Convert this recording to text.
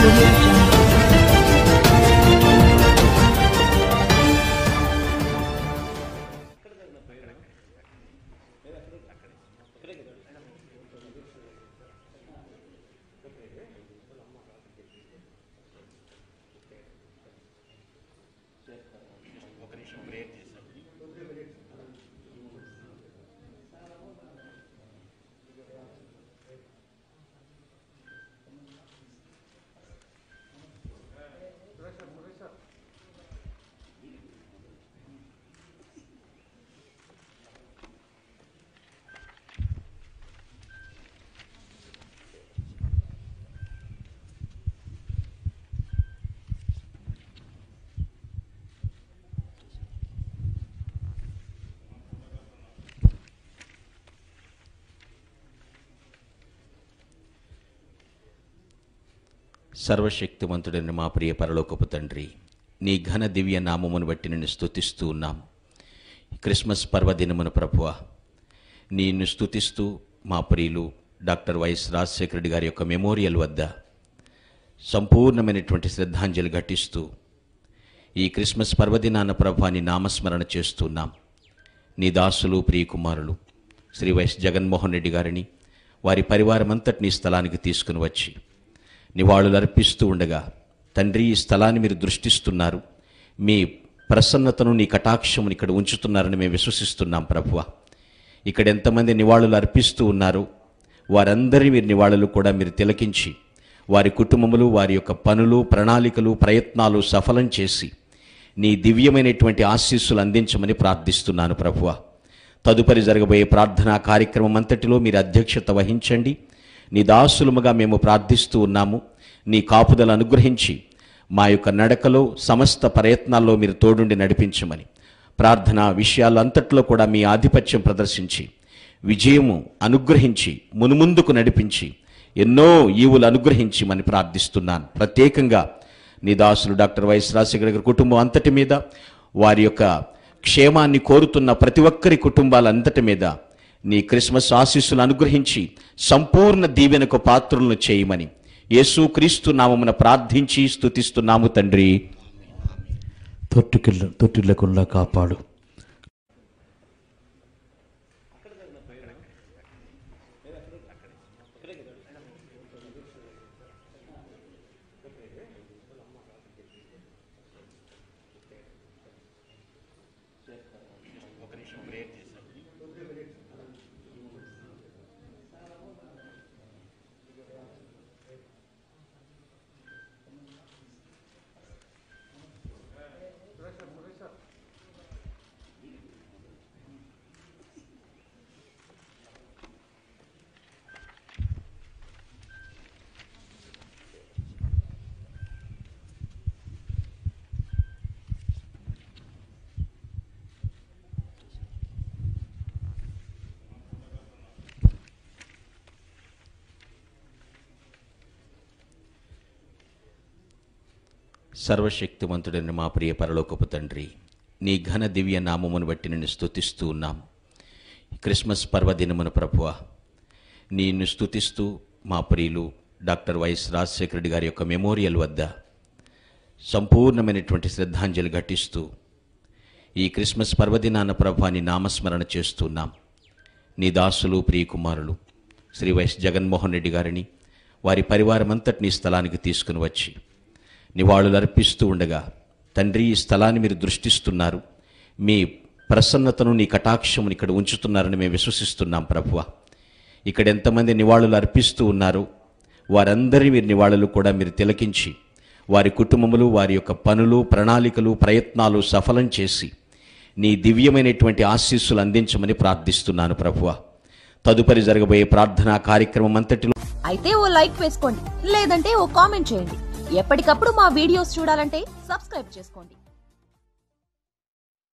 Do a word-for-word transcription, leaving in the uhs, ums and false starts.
audio jungle. సర్వశక్తివంతుడైన మా ప్రియ పరలోకపు తండ్రి, నీ ఘన దివ్య నామమును బట్టి నిన్ను స్తుతిస్తూ ఉన్నాం. క్రిస్మస్ పర్వదినమును ప్రభువా, నిన్ను స్తుతిస్తూ మా ప్రియులు డాక్టర్ వైఎస్ రాజశేఖర రెడ్డి గారి యొక్క మెమోరియల్ వద్ద సంపూర్ణమైనటువంటి శ్రద్ధాంజలి ఘటిస్తూ ఈ క్రిస్మస్ పర్వదినాన ప్రభువా నీ నామస్మరణ చేస్తున్నాం. నీ దాసులు ప్రియకుమారులు శ్రీ వైఎస్ జగన్మోహన్ రెడ్డి గారిని వారి పరివారం అంతటిని స్థలానికి తీసుకుని వచ్చి నివాళులు అర్పిస్తూ ఉండగా, తండ్రి ఈ స్థలాన్ని మీరు దృష్టిస్తున్నారు, మీ ప్రసన్నతను నీ కటాక్షమును ఇక్కడ ఉంచుతున్నారని మేము విశ్వసిస్తున్నాం ప్రభువా. ఇక్కడ ఎంతమంది నివాళులు అర్పిస్తూ ఉన్నారు వారందరి మీరు నివాళులు కూడా మీరు తిలకించి వారి కుటుంబములు వారి యొక్క పనులు ప్రణాళికలు ప్రయత్నాలు సఫలం చేసి నీ దివ్యమైనటువంటి ఆశీస్సులు అందించమని ప్రార్థిస్తున్నాను ప్రభువా. తదుపరి జరగబోయే ప్రార్థనా కార్యక్రమం అంతటిలో మీరు అధ్యక్షత వహించండి. నీ దాసులముగా మేము ప్రార్థిస్తూ ఉన్నాము. నీ కాపుదలు అనుగ్రహించి మా యొక్క నడకలో సమస్త ప్రయత్నాల్లో మీరు తోడుండి నడిపించమని, ప్రార్థనా విషయాలంతట్లో కూడా మీ ఆధిపత్యం ప్రదర్శించి విజయము అనుగ్రహించి మునుముందుకు నడిపించి ఎన్నో ఈవులు అనుగ్రహించమని ప్రార్థిస్తున్నాను. ప్రత్యేకంగా నీ దాసులు డాక్టర్ వైఎస్ రాజశేఖర గారి కుటుంబం అంతటి మీద, వారి యొక్క క్షేమాన్ని కోరుతున్న ప్రతి ఒక్కరి కుటుంబాలంతటి మీద నీ క్రిస్మస్ ఆశీస్సులు అనుగ్రహించి సంపూర్ణ దీవెనకు పాత్రులను చేయమని యేసు క్రీస్తు నామమున ప్రార్థించి స్తుతిస్తున్నాము తండ్రి. తొట్టికిల్ల తొట్టిల్లకుండా కాపాడు. సర్వశక్తివంతుడైన మా ప్రియ పరలోకపు తండ్రి, నీ ఘన దివ్య నామమును బట్టి నిన్ను స్తుతిస్తూ ఉన్నాం. క్రిస్మస్ పర్వదినమును ప్రభువా, నిన్ను స్తుతిస్తూ మా ప్రియులు డాక్టర్ వైఎస్ రాజశేఖర రెడ్డి గారి యొక్క మెమోరియల్ వద్ద సంపూర్ణమైనటువంటి శ్రద్ధాంజలి ఘటిస్తూ ఈ క్రిస్మస్ పర్వదినాన ప్రభువా నీ నామస్మరణ చేస్తున్నాం. నీ దాసులు ప్రియకుమారులు శ్రీ వైఎస్ జగన్మోహన్ రెడ్డి గారిని వారి పరివారం అంతటిని స్థలానికి తీసుకుని వచ్చి నివాళులు అర్పిస్తూ ఉండగా, తండ్రి ఈ స్థలాన్ని మీరు దృష్టిస్తున్నారు, మీ ప్రసన్నతను నీ కటాక్షమును ఇక్కడ ఉంచుతున్నారని మేము విశ్వసిస్తున్నాం ప్రభువా. ఇక్కడ ఎంతమంది నివాళులు అర్పిస్తూ ఉన్నారు వారందరి మీరు నివాళులు కూడా మీరు తిలకించి వారి కుటుంబములు వారి యొక్క పనులు ప్రణాళికలు ప్రయత్నాలు సఫలం చేసి నీ దివ్యమైనటువంటి ఆశీస్సులు అందించమని ప్రార్థిస్తున్నాను ప్రభువా. తదుపరి జరగబోయే ప్రార్థనా కార్యక్రమం అంతటిలో అయితే ఓ లైక్ వేసుకోండి, లేదంటే ఓ కామెంట్ చేయండి. ఎప్పటికప్పుడు మా వీడియోస్ చూడాలంటే సబ్స్క్రైబ్ చేసుకోండి.